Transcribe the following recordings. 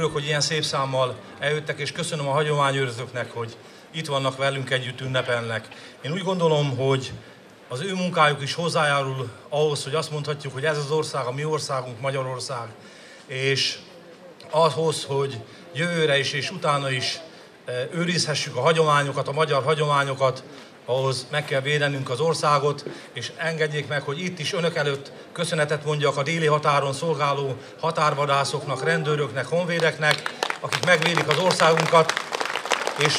örülök, hogy ilyen szép számmal eljöttek, és köszönöm a hagyományőrzőknek, hogy itt vannak velünk, együtt ünnepelnek. Én úgy gondolom, hogy az ő munkájuk is hozzájárul ahhoz, hogy azt mondhatjuk, hogy ez az ország, a mi országunk, Magyarország, és ahhoz, hogy jövőre is és utána is őrizhessük a hagyományokat, a magyar hagyományokat, ahhoz meg kell védenünk az országot, és engedjék meg, hogy itt is önök előtt köszönetet mondjak a déli határon szolgáló határvadászoknak, rendőröknek, honvédeknek, akik megvédik az országunkat, és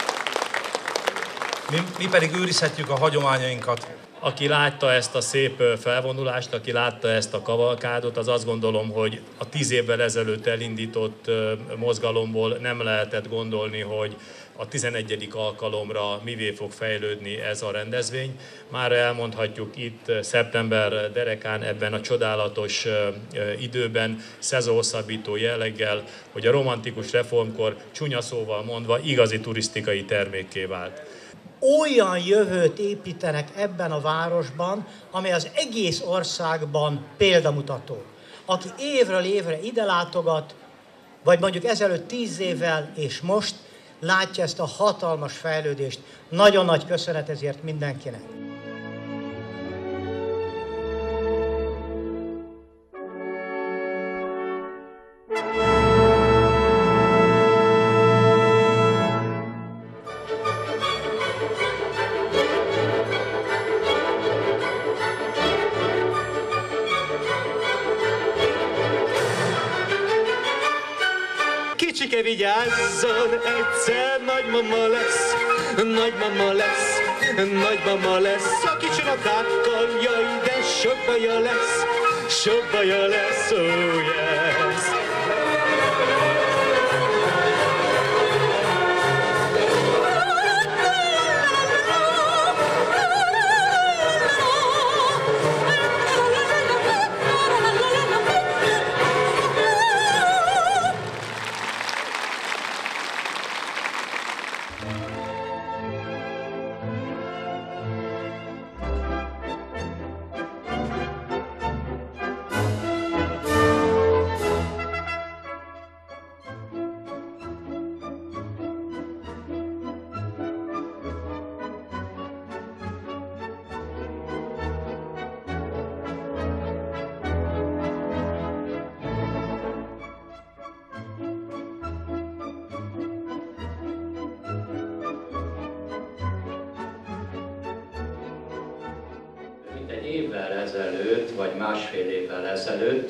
mi pedig őrizhetjük a hagyományainkat. Aki látta ezt a szép felvonulást, aki látta ezt a kavalkádot, az azt gondolom, hogy a 10 évvel ezelőtt elindított mozgalomból nem lehetett gondolni, hogy a 11. alkalomra mivé fog fejlődni ez a rendezvény. Már elmondhatjuk itt szeptember derekán, ebben a csodálatos időben, szezonhosszabbító jelleggel, hogy a romantikus reformkor csúnya szóval mondva igazi turisztikai termékké vált. Olyan jövőt építenek ebben a városban, amely az egész országban példamutató. Aki évről évre ide látogat, vagy mondjuk ezelőtt 10 évvel és most látja ezt a hatalmas fejlődést. Nagyon nagy köszönet ezért mindenkinek. Kicsike, vigyázzon, egyszer nagymama lesz, nagymama lesz, nagymama lesz. A kicsi nakákkal, jaj, de sok baja lesz, oh yes. Egy évvel ezelőtt, vagy másfél évvel ezelőtt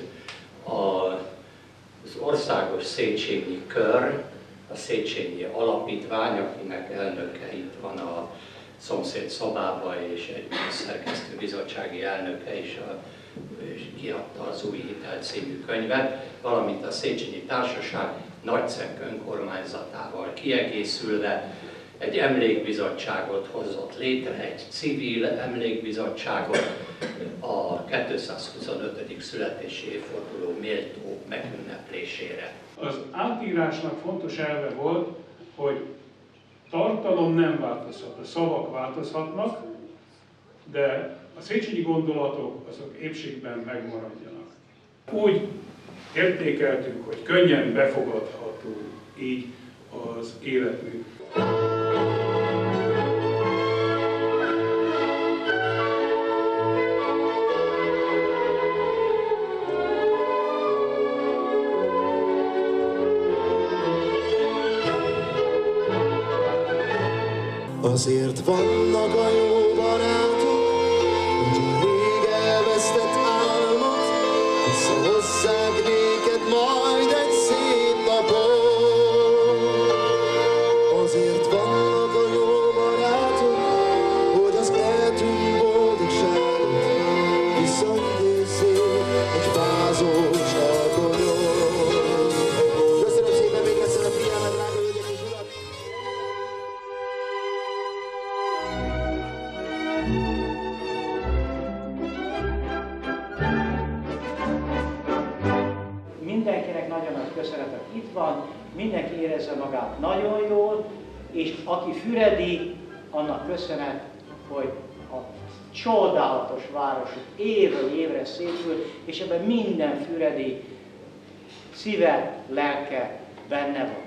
az Országos Széchenyi Kör, a Széchenyi Alapítvány, akinek elnöke itt van a szomszéd szobában, és egy szerkesztőbizottsági elnöke is, és kiadta az Új Hitel című könyvet, valamint a Széchenyi Társaság Nagycenk önkormányzatával kiegészülve egy emlékbizottságot hozott létre, egy civil emlékbizottságot a 225. születési évforduló méltó megünneplésére. Az átírásnak fontos elve volt, hogy tartalom nem változhat, a szavak változhatnak, de a széchenyi gondolatok azok épségben megmaradjanak. Úgy értékeltünk, hogy könnyen befogadható így az életünk. Azért vannak a jó barátok, hogy a rég elvesztett álmot visszahozzák néked majd egy szép napon. Azért vannak a jó barátok, hogy az eltűnt boldogságot visszaidézzék egy vázos alkonyon. Köszönöm szépen még egyszer a figyelmet, drága hölgyek és urak! Mindenkinek nagyon nagy köszönet, hogy itt van, mindenki érezze magát nagyon jól, és aki füredi, annak köszönet, hogy a csodálatos város évről évre szépül, és ebben minden füredi szíve, lelke benne van.